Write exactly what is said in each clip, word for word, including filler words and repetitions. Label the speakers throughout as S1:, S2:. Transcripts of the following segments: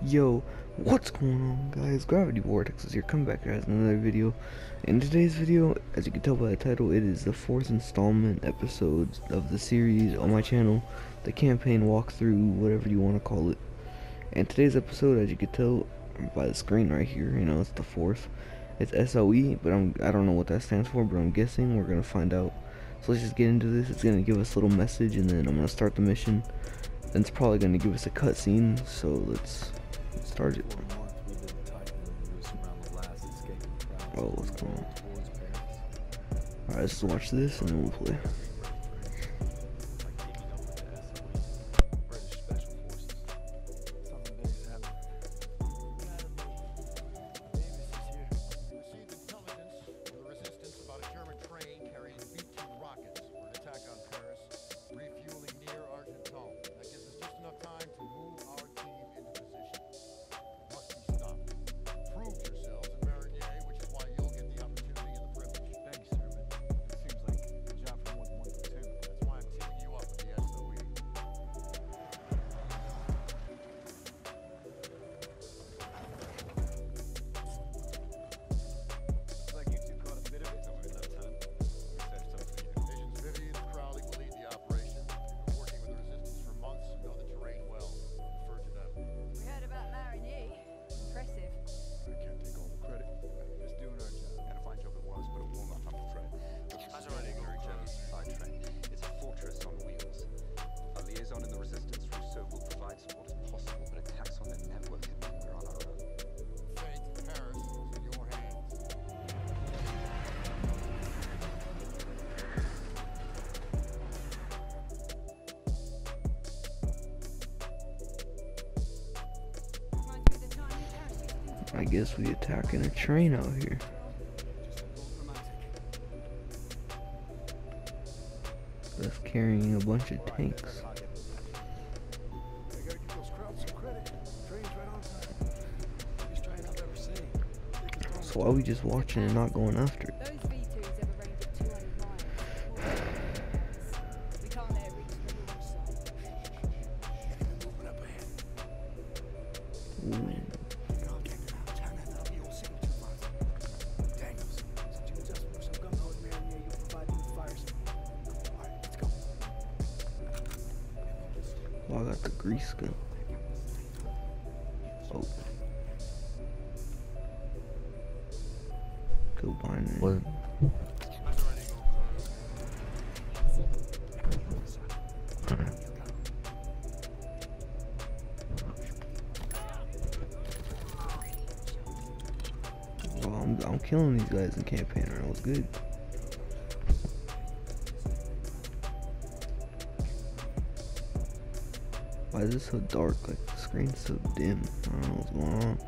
S1: Yo, what's going on, guys? Gravity Vortex is here, coming back guys in another video. In today's video, as you can tell by the title, it is the fourth installment episode of the series on my channel, the campaign walkthrough, whatever you want to call it. And today's episode, as you can tell by the screen right here, you know, it's the fourth. It's S O E, but I'm, I don't know what that stands for, but I'm guessing we're going to find out. So let's just get into this. It's going to give us a little message, and then I'm going to start the mission. Then it's probably going to give us a cutscene, so let's start it. Oh, what's going on? Alright, let's watch this and then we'll play. I guess we attacking a train out here. That's carrying a bunch of tanks. So why are we just watching and not going after it? Ooh. Oh, I got the grease gun. Oh. Go bind it.
S2: What?
S1: Oh, I'm, I'm killing these guys in campaign right now. It's good. Why is it so dark? Like the screen's so dim. I don't know what's going on.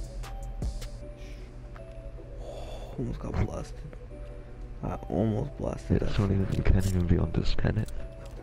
S1: Oh, almost got blasted. I almost blasted.
S2: Yeah,
S1: that
S2: Sony,
S1: thing.
S2: you can't even be on this planet.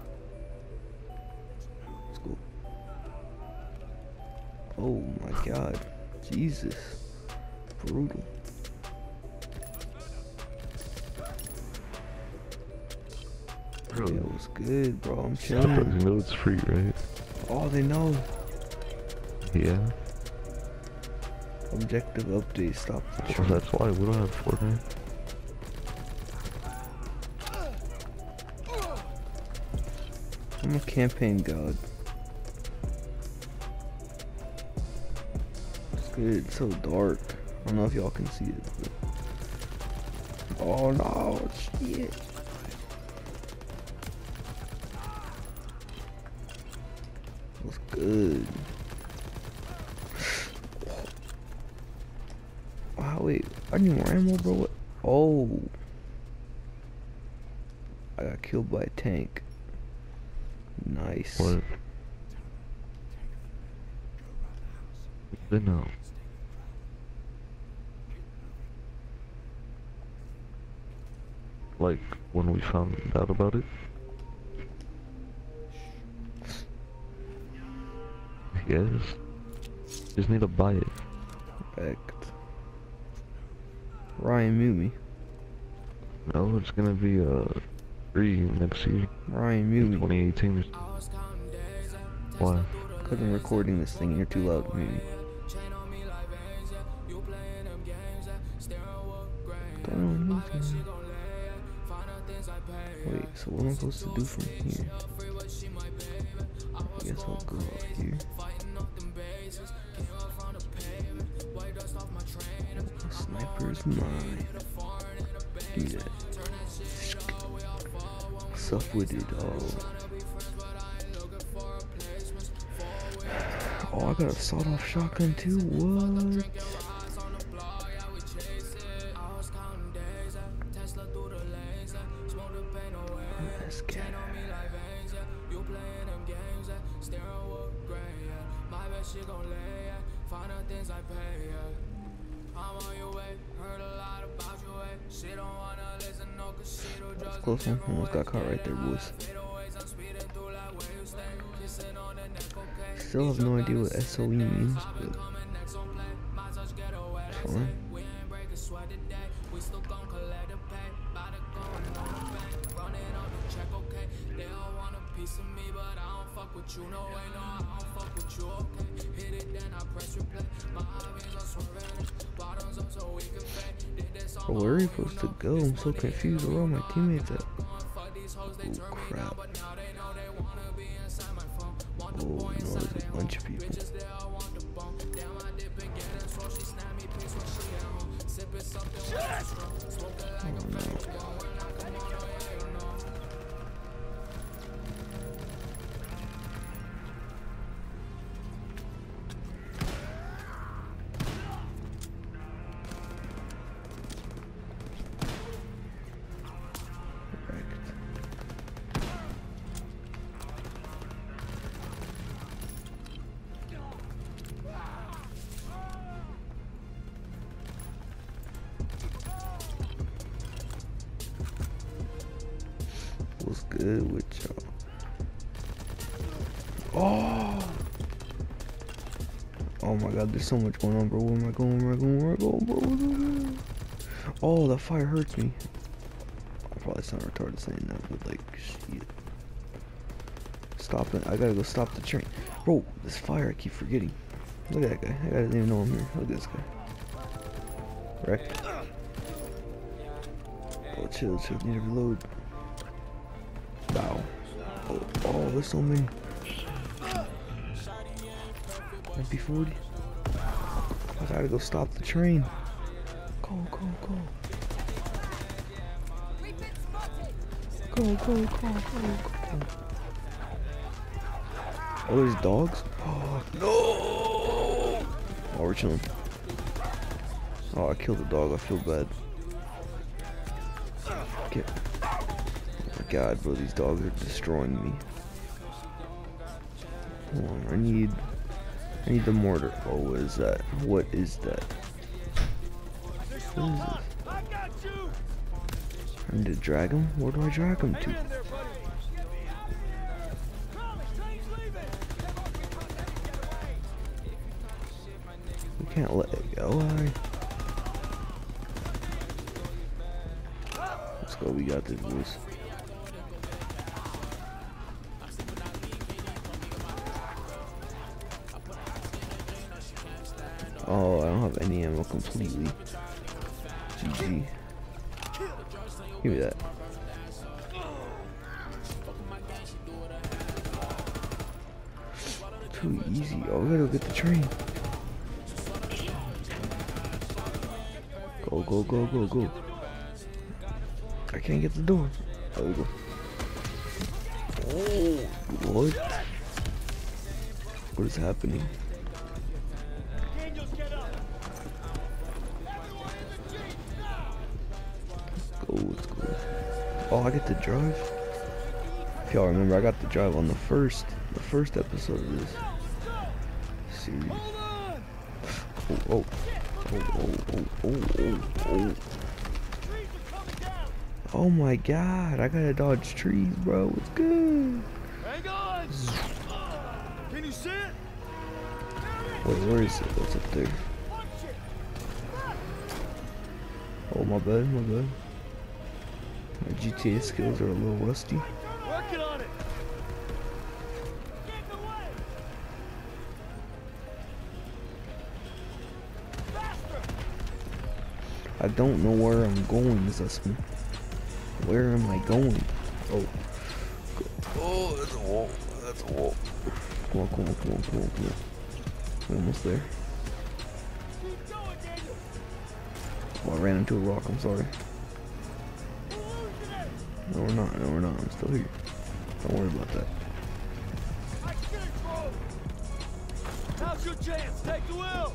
S1: Let's go. Oh my god. Jesus. Brutal.
S2: Bro,
S1: Yeah, it was good, bro. I'm
S2: Surprise,
S1: chilling.
S2: you know it's free, right?
S1: Oh, they know.
S2: Yeah.
S1: Objective update. Stop the
S2: Well,
S1: train.
S2: that's why we don't have Fortnite.
S1: I'm a campaign god. It's good. It's so dark. I don't know if y'all can see it. But... Oh no, shit. What's good? Wow, wait. I need more ammo, bro. What? Oh. I got killed by a tank. Nice.
S2: What? Then no. Like, when we found out about it? Yes. Just need to buy it.
S1: Perfect. Ryan, mute me.
S2: No, it's gonna be, uh, free next year.
S1: Ryan, mute me.
S2: twenty eighteen. Why?
S1: Cause I'm recording this thing and you're too loud, maybe. Don't know anything. Wait, so what am I supposed to do from here? I guess I'll go up here. The sniper's mine. Give me that. Self-witted, oh. Oh, I got a sawed-off shotgun too. What? Let's get it. That's close one. Almost got caught right there, boys. Still have no idea what S O E means, but it's fine. Oh, where are you supposed to go? I'm so confused. Where are my teammates at? Oh crap. Oh no, there's a bunch of people. Oh no. What's good with y'all? Oh! Oh my god, there's so much going on, bro. Where am I going? Where am I going? Where am I going, bro? Where am I going? Oh, that fire hurts me. I'll probably sound retarded saying that, but like, shit. Stop it. I gotta go stop the train. Bro, this fire, I keep forgetting. Look at that guy. I didn't even know I'm here. Look at this guy. Wreck. Oh, chill, chill. Need to reload. Wow. Oh, oh, there's so many. M P forty. I gotta go stop the train. Go, go, go. Go, go, go, go, go. Oh, there's dogs? Oh, no! Oh, we're chilling. Oh, I killed the dog. I feel bad. Get. Oh my god, bro, these dogs are destroying me. Hold on, I need, I need the mortar. Oh, what is that? What is that? What is this? I need to drag him? Where do I drag him to? We can't let it go, alright. Let's go, we got this, boys. Oh, I don't have any ammo completely. G G. Give me that. Too easy. Oh, we gotta go get the train. Go, go, go, go, go. I can't get the door. There we go. Oh, what? What is happening? Let's go. Oh, I get to drive. If y'all remember, I got to drive on the first, the first episode of this series. Oh, oh, oh, oh, oh, oh, oh, oh. Oh my god, I gotta dodge trees, bro. It's good.
S3: Hang on. Can you see it?
S1: Wait, where is it? What's up there? Oh, my bad, my bad. My G T A skills are a little rusty.
S3: Working on it.
S1: I don't know where I'm going, Zussman. Where am I going? Oh. Oh, that's a wall. That's a wall. Come on, come on, come on, come on, come on. We're almost there. Oh, I ran into a rock, I'm sorry. No, we're not. No, we're not. I'm still here. Don't worry about that.
S3: Now's your chance. Take the wheel.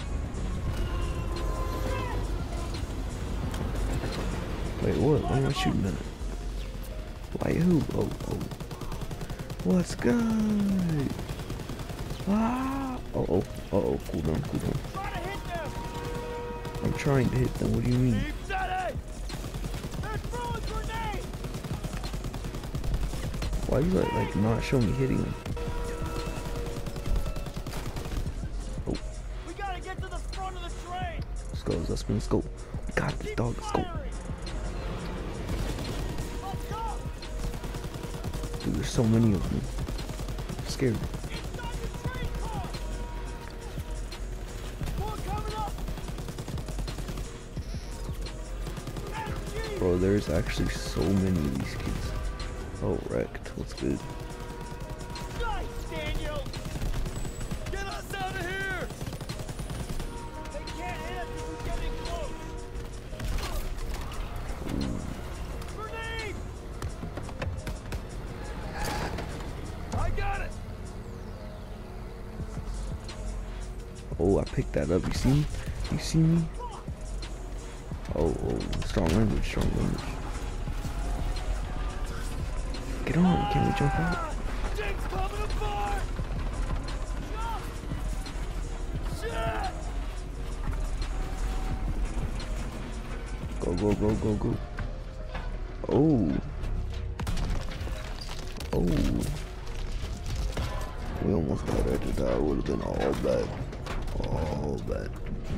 S1: Wait, what? Why am I shooting at it? Why who? Oh, oh. What's good? Ah! Oh, oh, oh, oh. Cool down, cool down.
S3: Try to hit them.
S1: I'm trying to hit them. What do you mean?
S3: Keep steady. They're throwing grenades.
S1: Why you like, like not show me hitting them? Oh,
S3: We gotta get to the front of the train.
S1: let's go, Zussman, let's go. We got this, dog, let's go.
S3: Let's go.
S1: Dude, there's so many of them. I'm scared.
S3: Inside the train car. More coming up. M G.
S1: Bro, there's actually so many of these kids. Oh, wrecked. What's good?
S3: Nice, Daniel. Get us out of here. They can't hit us if we're getting close. Grenade. I got it.
S1: Oh, I picked that up. You see me? You see me? Oh, oh, strong language, strong language. Get on, can we jump out?
S3: Things coming apart. Shit.
S1: Go, go, go, go, go. Oh. Oh. We almost got there to die. It would have been all bad. All bad.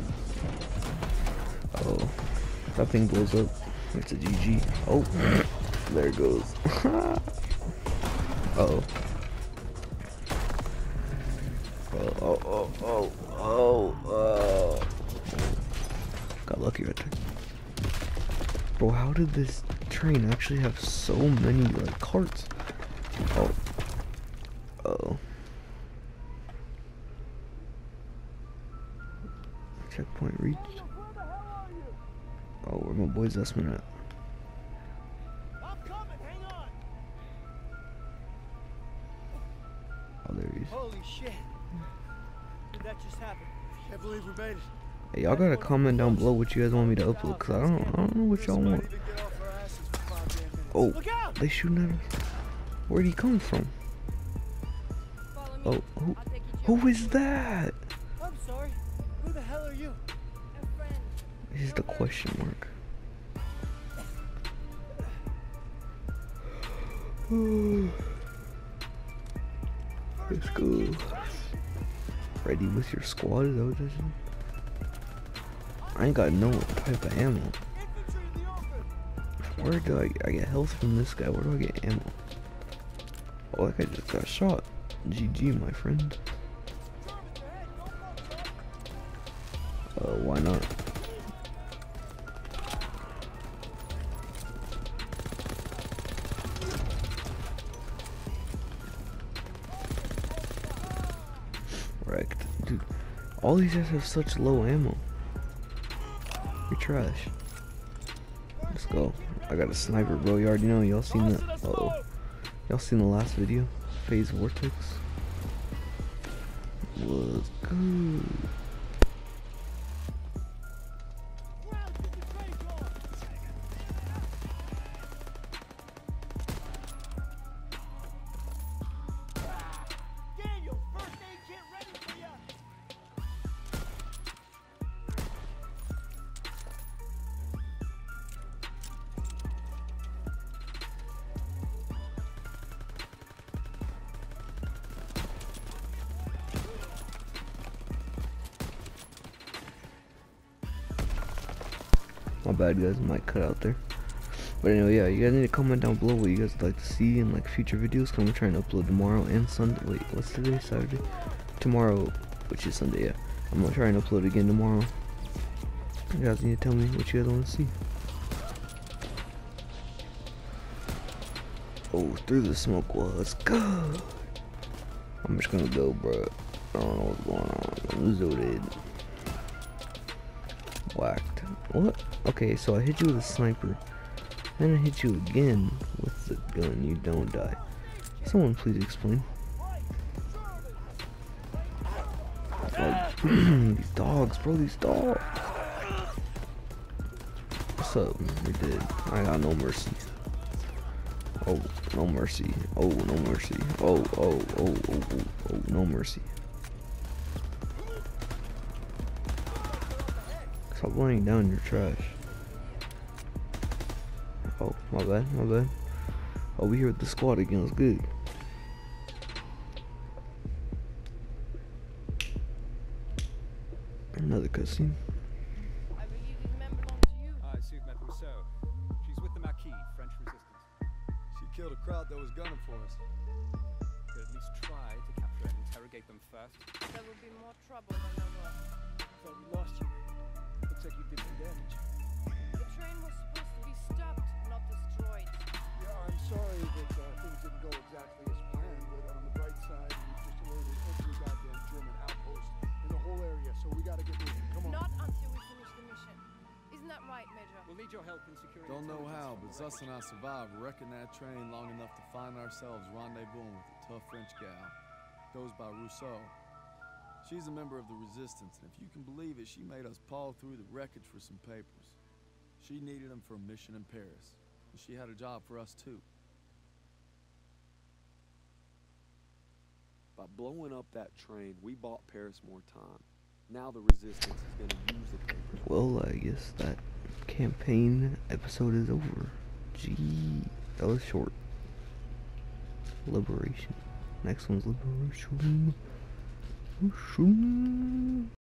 S1: Oh. That thing blows up. It's a G G. Oh. There it goes. Uh-oh. Oh, oh, oh, oh, oh, oh. Got lucky right there. Bro, how did this train actually have so many, like, carts? Oh. Uh-oh. Checkpoint reached. Oh, where my boy Zussman at?
S3: I'm coming. Hang on.
S1: Oh, there he is.
S3: Holy shit. Did that just happen? Can't believe we made it.
S1: Hey, y'all gotta comment down below what you guys want me to upload, cause I don't, I don't know what y'all want. Oh,
S3: Look out!
S1: they shooting at us. Where'd he come from? Oh, who, who is that?
S3: I'm sorry. Who the hell are you?
S1: This is the question mark. Let's go. Ready with your squad? Is that what this is? I ain't got no type of ammo.
S3: Infantry in the open.
S1: Where do I, I get health from this guy? Where do I get ammo? Oh, that guy just got shot. G G, my friend.
S3: Germans ahead. Don't fuck, son.
S1: Uh, why not? Wrecked. Dude, all these guys have such low ammo. You're trash. Let's go. I got a sniper, bro. You already know. Y'all seen that? Uh oh. Y'all seen the last video? Phase Vortex? Was good.
S3: Round to the train car. Daniel, first aid kit ready for you.
S1: My bad, guys. Might cut out there. But anyway, yeah, you guys need to comment down below what you guys would like to see in like future videos. Cause I'm gonna try and upload tomorrow and Sunday. Wait, what's today? Saturday? Tomorrow, which is Sunday. Yeah, I'm gonna try and upload again tomorrow. You guys need to tell me what you guys want to see. Oh, through the smoke was good. I'm just gonna go, bro. I don't know what's going on. I'm zooted. Whacked. What? Okay, so I hit you with a sniper. Then I hit you again with the gun. You don't die. Someone please explain. Oh, these dogs, bro. These dogs. What's up? You're dead. I got no mercy. Oh, no mercy. Oh, no mercy. Oh, oh, oh, oh, oh, oh, no mercy. Stop laying down your trash. Oh, my bad, my bad. Oh, we here with the squad again. It's good. Another cutscene.
S4: I believe these men belong to you.
S5: I see Maître Rousseau. She's with the Marquis, French resistance.
S3: She killed a crowd that was gunning for us.
S5: Could at least try to capture and interrogate them first.
S4: There will be more trouble than there was.
S3: Thought we lost you. Looks like you did some damage.
S4: The train was supposed to be stopped, not destroyed.
S3: Yeah, I'm sorry that uh, things didn't go exactly as planned, but on the bright side, we just alerted every goddamn German outpost in the whole area, so we gotta get moving. Come on.
S4: Not until we finish the mission. Isn't that right, Major?
S5: We'll need your help in securing
S6: Don't know how, but
S5: intelligence
S6: Zus and I survived wrecking that train long enough to find ourselves rendezvousing with a tough French gal. Goes by Rousseau. She's a member of the Resistance, and if you can believe it, she made us paw through the wreckage for some papers. She needed them for a mission in Paris, and she had a job for us too.
S7: By blowing up that train, we bought Paris more time. Now the Resistance is going to use the papers.
S1: Well, I guess that campaign episode is over. Gee, that was short. Liberation. Next one's Liberation. Liberation.